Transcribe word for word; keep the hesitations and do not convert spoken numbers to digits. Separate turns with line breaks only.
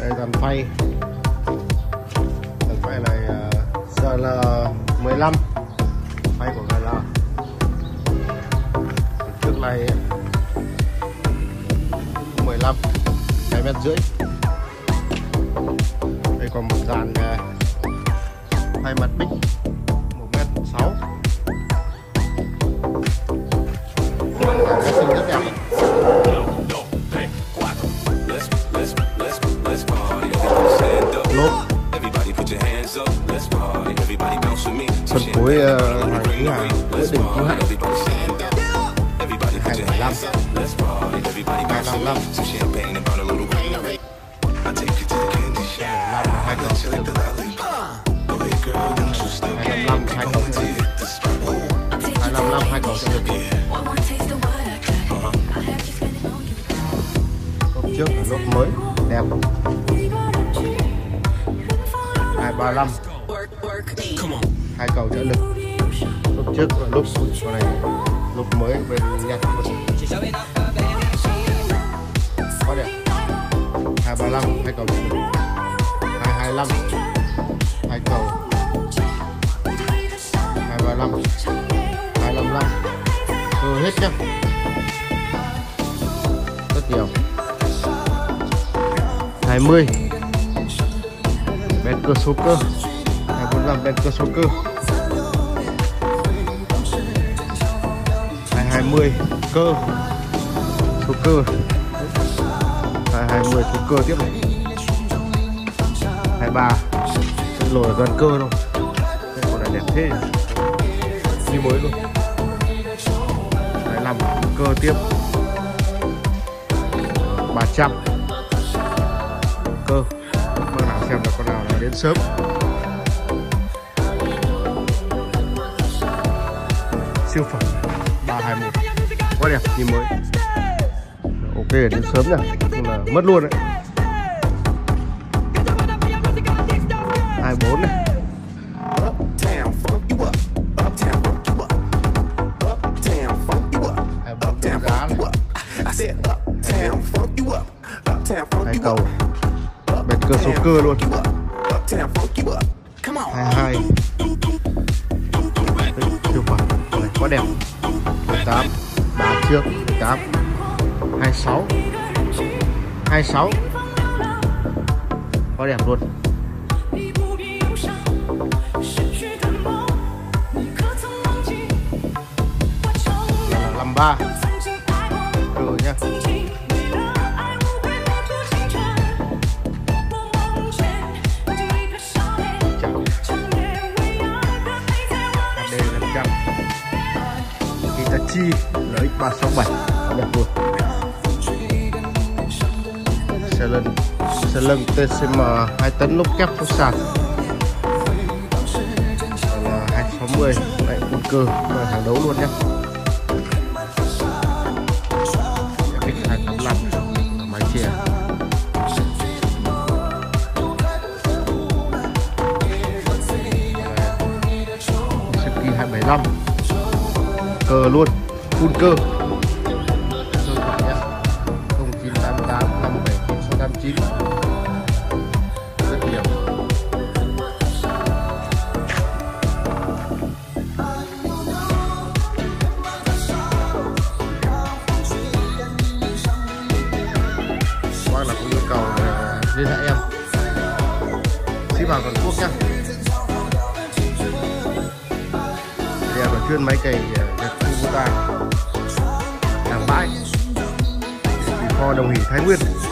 Đây dàn phay. Dàn phay này giờ là mười lăm. Phay của người là trước này mười lăm, hai mét rưỡi. Đây còn một dàn phay mặt bích một mét sáu. Sinh rất đẹp. Lốp phân phối hàng thứ hàng quyết định cứu hãng hai bảy lăm hai năm năm hai cầu hai năm năm hai cầu hai năm năm hai cầu sẽ được. Lốp trước là lốp mới đẹp hai ba lăm hai cầu trợ lực. Lốp trước là lốp con này lốp mới bên Nhật quá đẹp. Hai ba lăm hai cầu trợ lực, hai hai lăm hai cầu hai ba lăm hai năm năm cơ hết nhá, rất nhiều. Hai mươi bên cơ số cơ, hai bốn lăm bên cơ số cơ, hai hai mươi cơ số cơ, hai hai mươi số cơ tiếp này, hai ba chân lồi gần cơ thôi. Cái con này đẹp thế như mới luôn. hai lăm cơ tiếp, ba trăm cơ. Con nào xem là con nào là đến sớm. Siêu phẩm ba hai một quá đẹp như mới. Ok đến sớm nhỉ, nhưng là mất luôn đấy. Hai bốn này. Hai bốn giá này. Hai cầu bệt cơ số cơ luôn. Hai hai siêu phẩm này quá đẹp. Hai tám ba trước hai tám hai sáu hai sáu quá đẹp luôn. Năm ba rồi nhá. Hitachi L X ba sáu bảy đẹp luôn. Xe lân xe lân T C M hai tấn lốp kép số sàn là hai sáu mươi. Đấy, con cơ là hàng đấu luôn nhé. X hai tám lăm máy chè. Suzuki hai bảy lăm cơ luôn, full cơ. Số điện thoại nhé, không chín tám tám năm bảy chín sáu tám chín. Rất nhiều. Hoặc là có nhu cầu liên hệ em ship vào toàn quốc nhé. Thì em là chuyên máy cày Kubota hàng bãi, kho Đồng Hỷ Thái Nguyên.